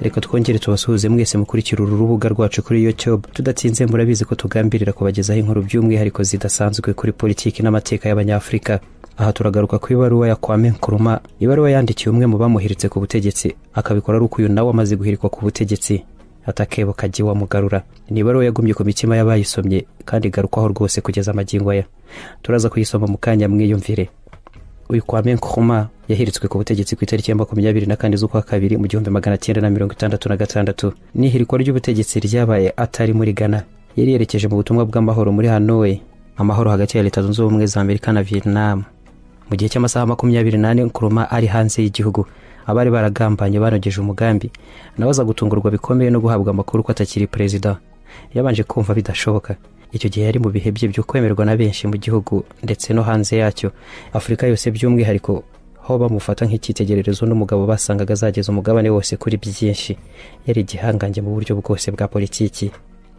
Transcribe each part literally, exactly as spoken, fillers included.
reka twongere tubasuhuze mwese mukurikira uru rubuga rwacu kuri YouTube. Tudatsinze murabizi ko tugambirira kubagezaho inkuru by'umwihariko zidasanzwe kuri politiki n'amateka y'abanyafrika. Aha turagaruka ku ibaruwa ya Kwame Nkrumah, ibaruwa yandikiye umwe mu bamuhiritse ku butegetsi, akabikora ari uko uyu nawe amaze guhirikwa ku butegetsi. Ati Akebo kajya iwamugarura. Ni ibaruwa yagumye ku mitima y'abayisomye kandi igarukaho rwose kugeza amagingo aya. Turaza kuyisoma mu kanya mwiyumvire. Uyu Kwame Nkrumah yahiritswe ku butegetsi ku itariki ya makumyabiri na kane z'ukwa kabiri mu gihumbi magana cyenda na mirongo itandatu na gatandatu. Ni ihirikwa ry'ubutegetsi ryabaye atari muri Ghana. Yari yerekeje mu butumwa bw'amahoro muri Hanoi, amahoro hagati ya Leta Zunze Ubumwe za Amerika na Vietnam. Mu gihe cy'amasaha makumyabiri n'ane Nkrumah ari hanze y'igihugu. Abari baragambanye banogeje umugambi, nabaza gutungurwa bikomeye no guhabwa amakuru ko atakiri president. Yabanje kumva bidashoboka. Icyo gihe yari mu bihe bye byo kwemerwa na benshi mu gihugu ndetse no hanze yacyo. Afrika yose by'umwihariko ho bamufata nk'ikitegererezo n'umugabo basangaga azageza umugabane wose kuri byinshi. Yari igihangange mu buryo bwose bwa politiki.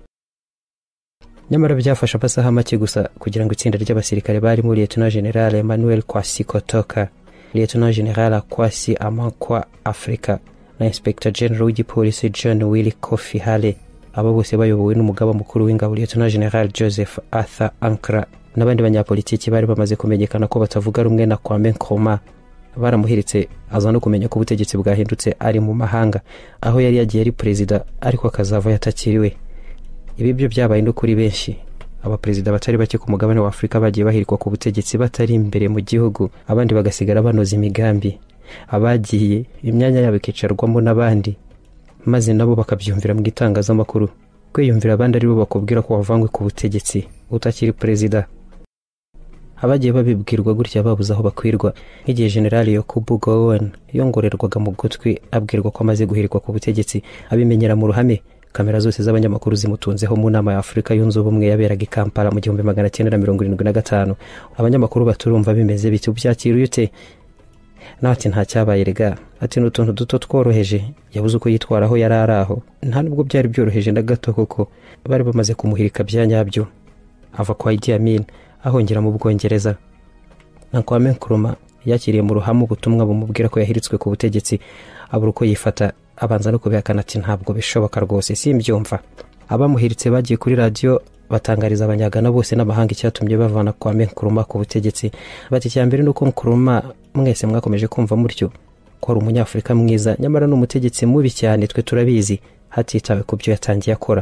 Nyamara byafasha amasaha make gusa kugira ngo itsinda ry'abasirikare bari muri Lieutenant General Emmanuel Kwasi Kotoka, Lieutenant General Kwasi Amankwa Afrika na Inspector General w'igipolisi John Willie Kofi Hale, abo bose bayobowe n'umugaba mukuru w'ingabo Lieutenant General Joseph Arthur Ankra n'abandi banyapolitiki bari bamaze kumenyekana ko batavuga rumwe na Kwame Nkrumah. Baramuhiritse aza no kumenya ko ubutegetsi bwahindutse ari mu mahanga, aho yari yagiye ari president ariko akazava yatakiriwe. Ibi byo byabaye no kuri benshi. Abaperezida batari bake ku mugabane wa Afrika bagiye bahirikwa ku butegetsi batari imbere mu gihugu, abandi bagasigara banoza imigambi. Abagiye imyanya yabo ikicarwamo n'abandi, maze nabo bakabyumvira mu gitangazamakuru. Kwiyumvira abandi ari bo bakubwira ko wavangwe ku butegetsi utakiri president. Abagiye babibwirwa gutya babuze aho bakwirwa, nk'igihe General Waruziko Zone yongorerwaga mu gutwi abwirwa ko amaze guhirikwa ku butegetsi, abimenyera mu ruhame. Kamera zose z'abanyamakuru zimutunzeho mu nama ya Afrika yunze ubumwe yaberaga i Kampala mu gihumbi magana cyenda na mirongo irindwi na gatanu. Abanyamakuru baturumva bimeze biti byakira ute? Nawe ati nta cyabaye rega, ati n'utuntu duto tworoheje. Yabuze uko yitwaraho yari araho, nta nubwo byari byoroheje na gato koko. Bari bamaze kumuhirika byanyabyo. Ava kwa Ati Akebo ahongera mu Bwongereza. Na Kwame Nkrumah yakiriye mu ruhame ubutumwa bumubwira ko yahiritswe ku butegetsi, abura uko yifata, abanza no kubihakana ati ntabwo bishoboka rwose simbyumva. Abamuhiritse bagiye kuri radio batangariza abanyagana bose n'amahanga icyatumye bavana Kwame Nkrumah ku butegetsi. Bati cyambere nuko Nkrumah mwese mwakomeje kumva mutyo ko ari umunyafrika mwiza, nyamara n'umutegetsi mubi cyane twe turabizi, hatitawe ku byo yatangiye akora.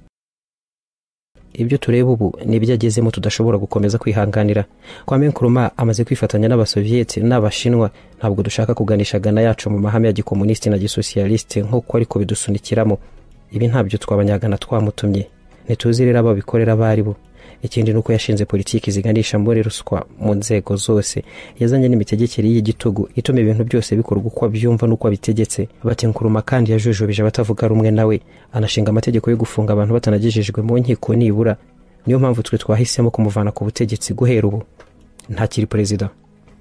Ibyo tureba ubu nibyo agezemo tudashobora gukomeza kwihanganira. Kwame Nkrumah amaze kwifatanya n'abasovieti n'abashinwa, ntabwo dushaka kuganisha Ghana yacu mu mahame ya gikomunisti na gisocialiste nk'uko ariko bidusunikiramo. Ibi ntabyo twabanyagana twamutumye, ntituzi rero ababikorera bari bo. Ikindi nuko yashinze politiki ziganisha muri ruswa mu nzego zose, yazanye n'imitegekere y'igitugu ituma ibintu byose bikorwa uko byumva nuko abitegetse. Bati Nkrumah kandi yajujubije abatavuga rumwe nawe, anashinga amategeko yo gufunga abantu batanagejejwe mu nkiko nibura. Niyo mpamvu twe twahisemo kumuvana ku butegetsi guhera ubu ntakiri president.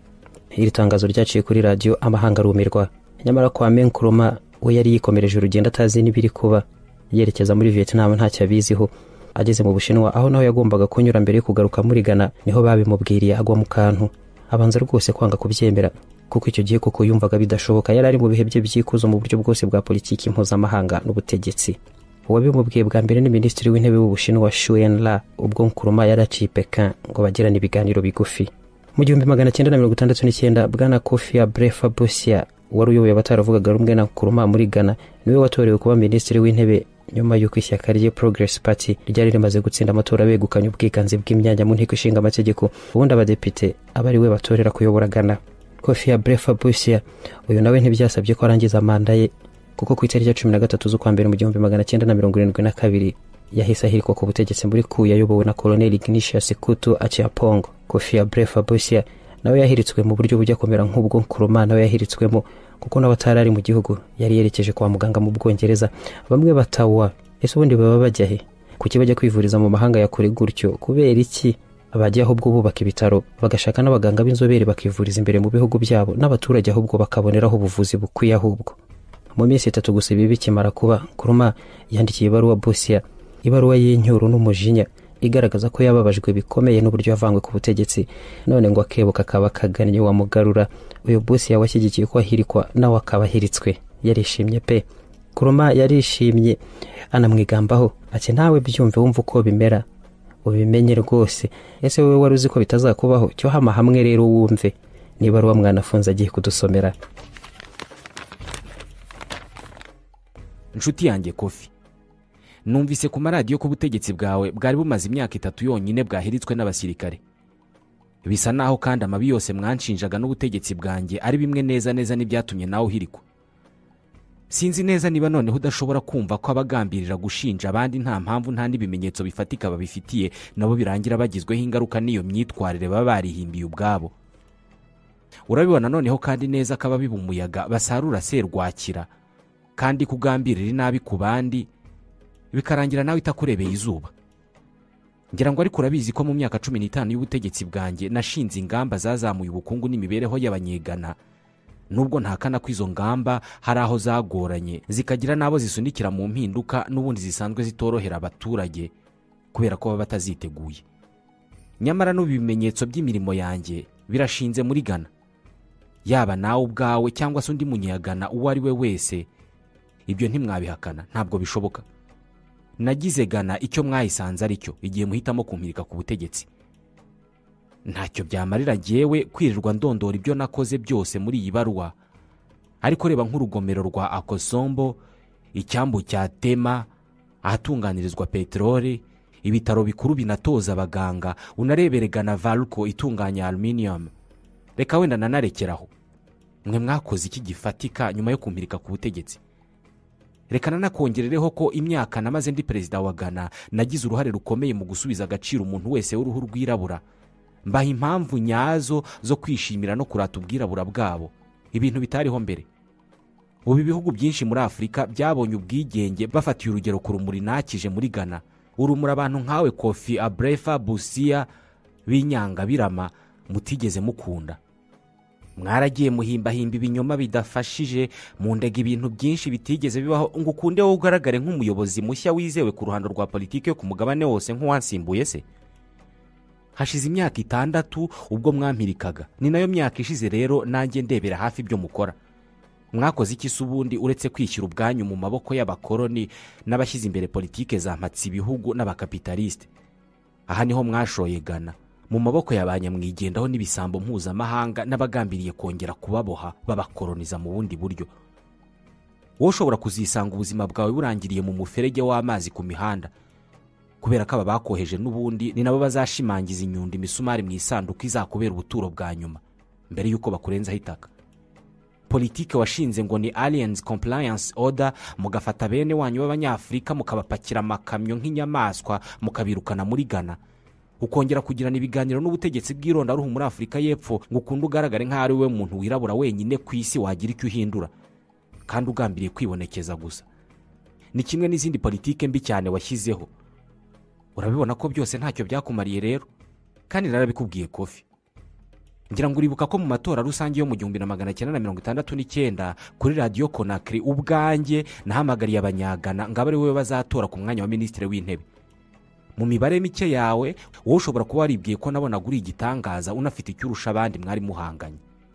Iri tangazo ryaciye kuri radio amahanga rumirwa. Nyamara Kwame Nkrumah we yari yikomereje urugendo atazi n'ibiri kuba, yerekeza muri Vietnam ntacyo abiziho. Ageze mu Bushinwa aho naho yagombaga kunyura mbere yo kugaruka muri Ghana, niho babimubwiriye agwa mu kantu. Abanza rwose kwanga kubyemera kuko icyo gihe kuko yumvaga bidashoboka. Yari ari mu bihe bye byikuzo mu buryo bwose bwa politiki mpuzamahanga n'ubutegetsi. Uwabimubwiye bwa mbere ni Minisitiri w'Intebe w'Ubushinwa Xu Enla, ubwo Nkrumah yaraciye Pekin ngo bagirane ibiganiro bigufi. Mu gihumbi magana cyenda na mirongo itandatu n'icyenda Bwana Kofi Abrefa Bosia wari uyoboye abataravugaga rumwe na Nkrumah muri Ghana, niwe watorewe kuba Minisitiri w'Intebe nyuma y'uko ishyaka rye Progress Party ryari rimaze gutsinda amatora begukanye ubwiganze bw'imyanya mu nteko ishinga amategeko. Ubundi abadepite abari we batorera kuyobora Ghana. Kofi Abrefa Bosia uyu nawe ntibyasabye ko arangiza manda ye, kuko ku itariki ya cumi na gatatu z'ukwa mbere mu gihumbi magana cyenda na mirongo irindwi na kabiri yahise ahirikwa ku butegetsi muri ku yayobowe na Colonel Ignatius Kutu Achiapong. Kofi Abrefa Bosia nawe yahiritswe mu buryo bujya komera nk'ubwo Nkrumah nawe yahiritswemo, kuko nawe atarari mu gihugu, yari yerekeje kwa muganga mu Bwongereza. Bamwe batawa ese ubundi baba bajya he? Kuki bajya kwivuriza mu mahanga ya kure gutyo? Kubera iki? Abajya ahubwo bubaka ibitaro bagashaka n'abaganga b'inzobere bakivuriza imbere mu bihugu byabo, n'abaturage ahubwo bakaboneraho ubuvuzi bukwiye. Ahubwo mu minsi itatu gusa ibi bikimara kuba, Nkrumah yandikiye ibaruwa Bosia, ibaruwa y'inyuro n'umujinya igaragaza ko yababajwe bikomeye n'uburyo yavangwe ku butegetsi. None ngo Akebo kakaba kagannye iwamugarura. Uyu Bosia washyigikiye ko ahirikwa nawe akaba ahiritswe, yarishimye pe. Nkrumah yarishimye anamwigambaho ati nawe byumve wumva uko bimera ubimenye rwose. Ese wowe wari uzi ko bitazakubaho? Cyo hama hamwe rero wumve. Niba ari wa mwanafunzi agiye kudusomera. Nshuti yanjye Kofi, numvise ku maradiyo ko ubutegetsi bwawe bwari bumaze imyaka itatu yonyine bwahiritswe n'abasirikare. Bisa naho kandi amabi yose mwanshinjaga n'ubutegetsi bwanjye ari bimwe neza neza n'ibyatumye nawe uhirikwa. Sinzi neza niba noneho udashobora kumva ko abagambirira gushinja abandi nta mpamvu nta n'ibimenyetso bifatika babifitiye nabo birangira bagizweho ingaruka n'iyo myitwarire baba barihimbiye ubwabo. Urabibona noneho kandi neza ko ababiba umuyaga basarura serwakira, kandi kugambirira inabi ku bandi bikarangira nawe itakurebeye izuba. Ngira ngo ariko urabizi ko mu myaka cumi n'itanu y'ubutegetsi bwanjye nashinze ingamba zazamuye ubukungu n'imibereho y'abanyegana, nubwo ntakana ko izo ngamba hari aho zagoranye zikagira nabo zisunikira mu mpinduka n'ubundi zisanzwe zitorohera abaturage kubera ko baba bataziteguye. Nyamara n'ubimenyetso by'imirimo yanjye birashinze muri Ghana. Yaba nawe ubwawe cyangwa se undi munyagana uwo ari we wese, ibyo ntimwabihakana, ntabwo bishoboka. Nagize Ghana icyo mwayisanze ari cyo igihe muhitamo kumpirika ku butegetsi. Ntacyo byamarira jyewe kwirirwa ndondora ibyo nakoze byose muri iyi baruwa, ariko reba nk'urugomero rwa Akosombo, icyambu cya Tema ahatunganirizwa peteroli, ibitaro bikuru binatoza abaganga, unarebere Ghana Valco itunganya aluminium. Reka wenda nanarekeraho. Mwe mwakoze iki gifatika nyuma yo kumpirika ku butegetsi? Reka nanakongerereho ko imyaka namaze ndi perezida wa Ghana nagize uruhare rukomeye mu gusubiza agaciro umuntu wese w'uruhu rwirabura. Mbaha impamvu nyazo zo kwishimira no kurata ubwirabura bwabo, ibintu bitariho mbere. Ubu ibihugu byinshi muri Afrika byabonye ubwigenge bafatiye urugero ku rumuri nakije muri Ghana. Urumura abantu nkawe Kofi Abrefa Busia binyanga birama mutigeze mukunda. Mwaragiye muhimba himba ibinyoma bidafashije mu ndege ibintu byinshi bitigeze bibaho ngo ukunde wowe ugaragare nk'umuyobozi mushya wizewe ku ruhando rwa politike yo ku mugabane wose nk'uwansimbuye se. Hashize imyaka itandatu ubwo mwampirikaga, ni nayo myaka ishize rero nanjye ndebera hafi ibyo mukora. Mwakoze iki subundi uretse kwishyira ubwanyu mu maboko y'abakoloni n'abashyize imbere politike za mpatsi ibihugu n'abakapitaliste? Aha niho mwashoye Ghana mu maboko y'abanyamwigendaho n'ibisambo mpuzamahanga n'abagambiriye kongera kubaboha babakoloniza mu bundi buryo. Wowe ushobora kuzisanga ubuzima bwawe burangiriye mu muferege w'amazi ku mihanda, kubera ko aba bakoheje n'ubundi ni nabo bazashimangiza inyundo imisumari mu isanduku izakubera ubuturo bwa nyuma mbere yuko bakurenzaho itaka. Politike washinze ngo ni Aliens Compliance Order, mugafata bene wanyu b'abanyafrika mukabapakira amakamyo nk'inyamaswa mukabirukana muri Ghana, ukongera kugirana ibiganiro n'ubutegetsi bw'ironda ruhu muri Afrika y'Epfo ngo ukunde ugaragare nk'aho ari we muntu wirabura wenyine ku isi wagira icyo uhindura, kandi ugambiriye kwibonekeza gusa. Ni kimwe n'izindi politike mbi cyane washyizeho. Urabibona ko byose ntacyo byakumariye rero, kandi narabikubwiye Kofi. Ngira ngo uribuka ko mu matora rusange yo mu gihumbi na magana cyenda na mirongo itandatu n'icyenda kuri radio Conakry ubwanjye nahamagariye abanyagana ngo abe ari we bazatora ku mwanya wa ministre w'intebe. Mu mibare mike yawe wowe ushobora kuba waribwiye ko nabona guri igitangaza unafite icyurusha abandi mwari muhanganye.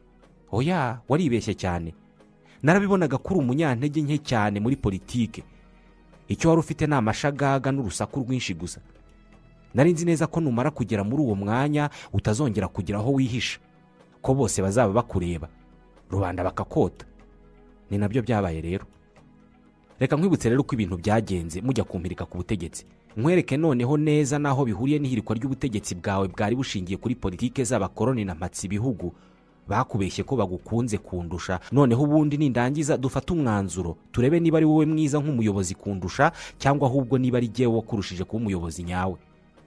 Oya, waribeshye cyane. Narabibonaga kuri umunyantege nke cyane muri politike. Icyo wari ufite ni amashagaga n'urusaku rwinshi gusa. Nari nzi neza ko numara kugera muri uwo mwanya utazongera kugira aho wihisha, ko bose bazaba bakureba, rubanda bakakota. Ni nabyo byabaye rero. Reka nkwibutse rero ko ibintu byagenze mujya kumpirika ku butegetsi. Nkwereke noneho neza naho bihuriye n'ihirikwa ry'ubutegetsi bwawe bwari bushingiye kuri politike z'abakoloni na mpatsi ibihugu. Bakubeshye ko bagukunze kundusha, noneho ubundi nindangiza dufata umwanzuro turebe niba ari wowe mwiza nk'umuyobozi kundusha cyangwa ahubwo niba ari jyewe wakurushije kuba umuyobozi nyawe.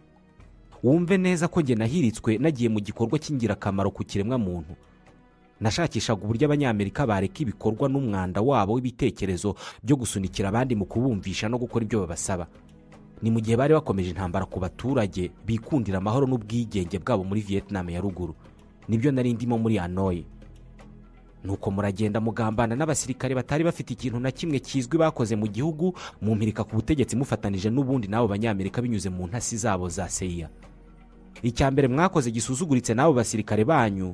Wumve neza ko nge nahiritswe nagiye mu gikorwa cy'ingirakamaro ku kiremwa muntu. Nashakishaga uburyo abanyamerika bareka ibikorwa n'umwanda wabo w'ibitekerezo byo gusunikira abandi mu kubumvisha no gukora ibyo babasaba. Ni mu gihe bari bakomeje intambara ku baturage bikundira amahoro n'ubwigenge bwabo muri Vietnam ya ruguru. Nibyo nari ndimo muri Hanoi. Nuko muragenda mugambana n'abasirikare batari bafite ikintu na kimwe kizwi bakoze mu gihugu, mu mpirika ku butegetsi mufatanije n'ubundi nabo banyamerika binyuze mu ntasi zabo za C I A. Icyambere mwakoze gisuzuguritse nabo basirikare banyu,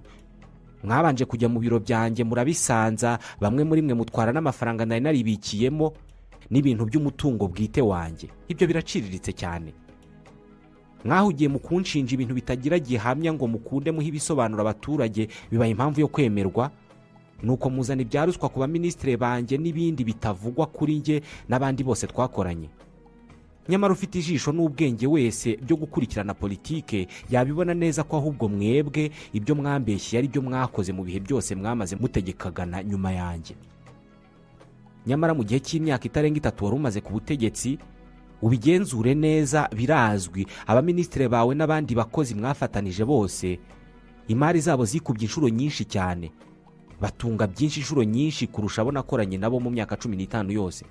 mwabanje kujya mu biro byanjye murabisanza, bamwe muri mwe mutwara n'amafaranga nari naribikiyemo, n'ibintu by'umutungo bwite wanjye. Ibyo biraciriritse cyane. Mwahugiye mu kunshinja ibintu bitagira gihamya ngo mukunde muhe ibisobanuro abaturage bibaye impamvu yo kwemerwa, nuko muzana ibya ruswa ku baminisitiri banjye n'ibindi bitavugwa kuri njye n'abandi bose twakoranye. Nyamara ufite ijisho n'ubwenge wese byo gukurikirana politike yabibona neza ko ahubwo mwebwe ibyo mwambeshye ari byo mwakoze mu bihe byose mwamaze mutegekagana nyuma yanjye. Nyamara mu gihe cy'imyaka itarenga itatu wari umaze ku butegetsi, ubigenzure neza, birazwi abaminisitiri bawe n'abandi bakozi mwafatanije bose imari zabo zikubye inshuro nyinshi cyane, batunga byinshi inshuro nyinshi kurusha abo nakoranye nabo mu myaka cumi n'itanu yose.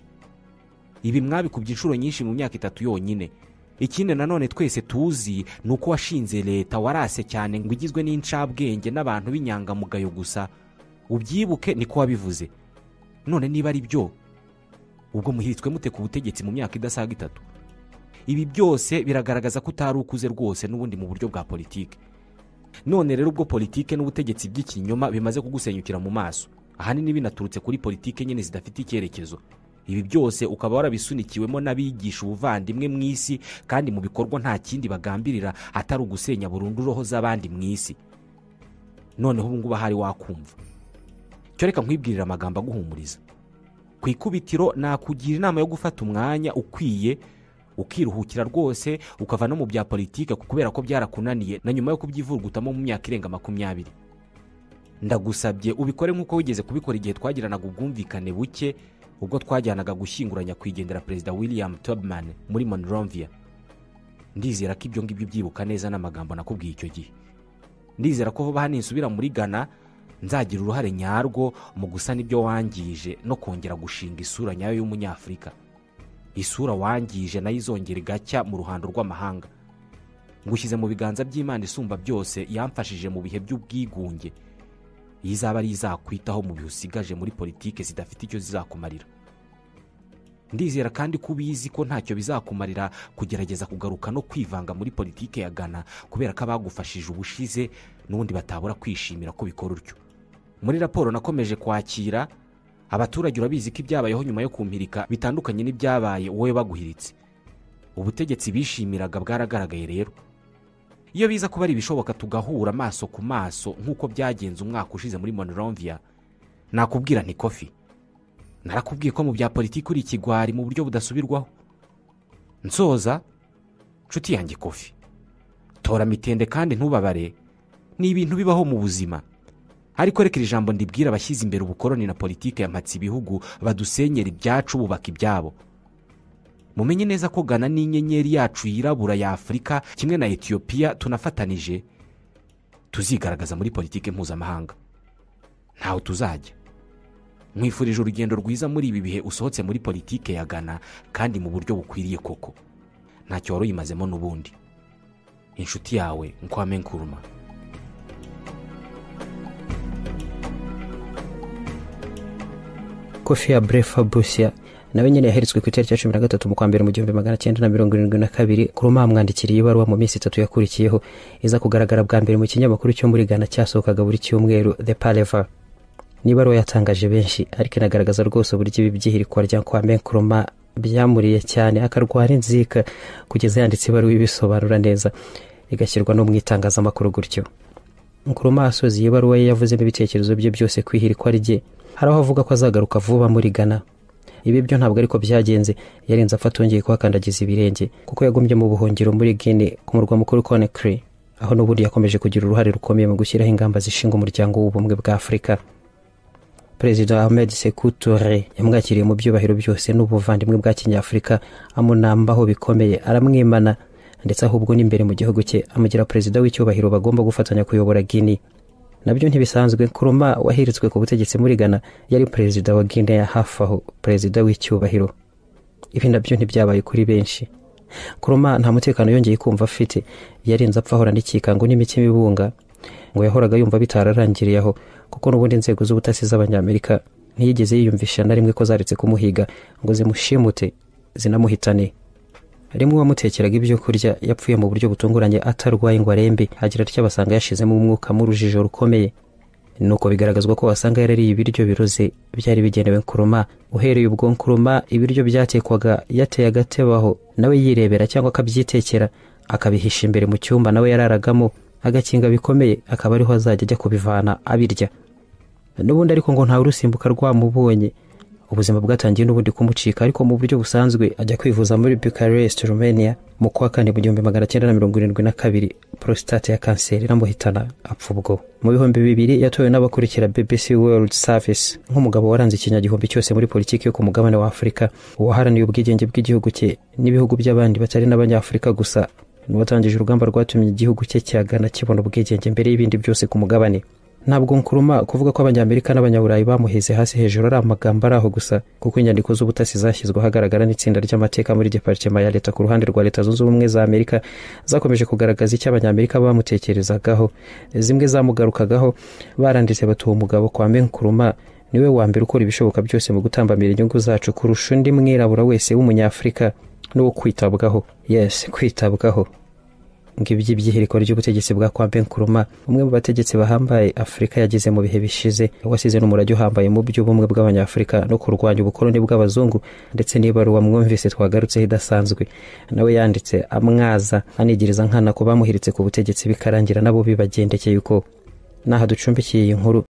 Ibi mwabikubye inshuro nyinshi mu myaka itatu yonyine. Ikindi nanone twese tuzi nuko washinze leta warase cyane ngo igizwe n'incabwenge n'abantu b'inyangamugayo gusa. Ubyibuke niko wabivuze. None niba ari byo, ubwo muhiritswe mute ku butegetsi mu myaka idasaga itatu? Ibi byose biragaragaza ko utari ukuze rwose n'ubundi mu buryo bwa politike. None rero ubwo politike n'ubutegetsi by'ikinyoma bimaze kugusenyukira mu maso, ahanini binaturutse kuri politike nyine zidafite icyerekezo. Ibi byose ukaba warabisunikiwemo n'abigisha ubuvandimwe mu isi, kandi mu bikorwa nta kindi bagambirira atari ugusenya burundu roho z'abandi mu isi. Noneho ubu ngubu ahari wakumva. Cyo reka nkwibwirira amagambo aguhumuriza. Ku ikubitiro nakugira inama yo gufata umwanya ukwiye, ukiruhukira rwose, ukava no mu bya politike kubera ko byarakunaniye na nyuma yo kubyivurugutamo mu myaka irenga makumyabiri. Ndagusabye ubikore nk'uko wigeze kubikora igihe twagiranaga ubwumvikane buke ubwo twajyanaga gushyinguranya kwigendera Perezida William Tubman muri Monrovia. Ndizera ko ibyo ngibyo byibuka neza n'amagambo nakubwiye icyo gihe. Ndizera ko vuba hano insubira muri Ghana nzagira uruhare nyarwo mu gusana ibyo wangije no kongera gushinga isura nyayo y'umunyafrika. Isura wangije nayo izongera igacya mu ruhando rw'amahanga. Ngushyize mu biganza by'Imana isumba byose yamfashije mu bihe by'ubwigunge. Yizaba ari izakwitaho mu bihe usigaje muri politike zidafite icyo zizakumarira. Ndizera kandi ko ubizi ko ntacyo bizakumarira kugerageza kugaruka no kwivanga muri politike ya Ghana, kubera ko abagufashije ubushize n'ubundi batabura kwishimira ko bikora utyo. Muri raporo nakomeje kwakira, abaturage urabizi ko ibyabayeho nyuma yo kumpirika bitandukanye n'ibyabaye wowe baguhiritse. Ubutegetsi bishimiraga bwaragaragaye rero. Iyo biza kuba ari bishoboka tugahura amaso ku maso nk'uko byagenze umwaka ushize muri Monrovia, nakubwira nti Kofi, narakubwiye ko mu bya politiki uri ikigwari mu buryo budasubirwaho. Nsoza, nshuti yanjye Kofi, tora mitende kandi ntubabare, ni ibintu bibaho mu buzima. Ariko reka ijambo ndibwira abashyize imbere ubukoroni na politiki yamatse ibihugu badusenyera ibyacu bubaka ibyabo. Mumenye neza ko Ghana n'inyenyeri yacu yirabura ya Afrika kimwe na Ethiopia tunafatanije tuzigaragaza muri politiki mpuzamahanga. Ntaho tuzajya. Mwifurije urugendo rwiza muri ibi bihe usohotse muri politiki ya Ghana kandi mu buryo bukwiriye koko. Ntacyo wari uyimazemo n'ubundi. Inshuti yawe Kwame nkrumah. Kofi ya Brefa Busia nawe nyine yaheretswe ku itariki ya cumi na gatatu mu kwa mbere mu gihumbi magana cyenda na mirongo irindwi na kabiri. Nkrumah amwandikiriye ibaruwa mu minsi itatu yakurikiyeho iza kugaragara bwa mbere mu kinyamakuru cyo muri Ghana cyasohokaga buri cyumweru The Palaver. Ni ibaruwa yatangaje benshi, ariko inagaragaza rwose uburyo ibi byihirikwa rya Kwame Nkrumah byamuriye cyane, akarwara inzika kugeza yanditse ibaruwa ibisobanura neza igashyirwa no mu itangazamakuru gutyo. Nkrumah asoza iyi baruwa yavuzemo ibitekerezo bye byose kwihirikwa rye. Hari aho avuga ko azagaruka vuba muri Ghana. Ibi byo ntabwo ariko byagenze, yarenze afata yongeye kuhakandagiza ibirenge kuko yagombye mu buhungiro muri Guinea ku murwa mukuru Conakry, aho n'ubundi yakomeje kugira uruhare rukomeye mu gushyiraho ingamba zishinga umuryango w'ubumwe bwa Afurika. Perezida Ahmed Sekou Touré yamwakiriye mu byubahiro byose n'ubuvandimwe bwa Kinyafurika, amunambaho bikomeye, aramwimana, ndetse ahubwo n'imbere mu gihugu cye amugira perezida w'icyubahiro bagomba gufatanya kuyobora Guinea. Nabyo ntibisanzwe. Nkrumah wahiritswe ku butegetsi muri Ghana yari perezida wa Guinea hafi aho, perezida w'icyubahiro. Ibi nabyo ntibyabaye kuri benshi. Nkrumah nta mutekano yongeye kumva afite, yarenze apfa ahora n'ikikango n'imitima ibunga, ngo yahoraga yumva bitararangiriye aho kuko n'ubundi inzego z'ubutasi z'Abanyamerika ntiyigeze yiyumvisha na rimwe ko zaretse kumuhiga ngo zimushimute zinamuhitane. Rimwe wamutekeraga ibyo kurya yapfuye mu buryo butunguranye atarwaye ngo arembe, agira atya basanga yashizemo umwuka mu rujijo rukomeye. nuko bigaragazwa ko wasanga yarariye ibiryo biroze byari bigenewe nkrumah. Uhereye ubwo nkrumah ibiryo byatekwaga yateye agatebaho nawe yirebera cyangwa akabyitekera akabihisha imbere mu cyumba nawe yararagamo agakinga bikomeye, akaba ariho azajya ajya kubivana abirya. N'ubundi ariko ngo ntawe urusimbuka rwamubonye, ubuzima bwatangiye n'ubundi kumucika, ariko mu buryo busanzwe ajya kwivuza muri Bucharest, Romania mu kwa kane mu gihumbi magana cyenda na mirongo irindwi na kabiri. Prostate ya kanseri iramuhitana apfa ubwo. Mu bihumbi bibiri yatowe n'abakurikira B B C World Service nk'umugabo waranze ikinyagihumbi cyose muri politiki yo ku mugabane wa Afurika, uwaharaniye ubwigenge bw'igihugu cye n'ibihugu by'abandi batari n'abanyafurika gusa. N'uwatangije urugamba rwatumye igihugu cye cyagana kibona ubwigenge mbere y'ibindi byose ku mugabane. Ntabwo nkrumah kuvuga ko abanyamerika n'abanyaburayi bamuheze hasi hejuru ari amagambo araho gusa, kuko inyandiko z'ubutasi zashyizwe hagaragara n'itsinda ry'amateka muri departement ya leta ku ruhande rwa Leta Zunze Ubumwe za Amerika zakomeje kugaragaza icyo abanyamerika bamutekerezagaho. Zimwe zamugarukagaho baranditse batuye umugabo kwame nkrumah niwe wa mbere ukora ibishoboka byose mu gutambamira inyungu zacu kurusha undi mwirabura wese w'umunyafurika n'uwo kwitabwaho. Yes, kwitabwaho. Ngibyi byihiriko ry'ubutegetsi bwa kwame nkrumah, umwe mu bategetsi bahambaye Afrika yagize mu bihe bishize, wasize n'umurage uhambaye mu by'ubumwe bw'abanyafurika no kurwanya ubukoloni bw'abazungu. Ndetse n'Ibaruwa mwumvise twagarutse idasanzwe nawe yanditse amwaza anigiriza nkana ko bamuhiritse ku butegetsi bikarangira nabo bibagendekeye yuko naha ducumbikiye iyi nkuru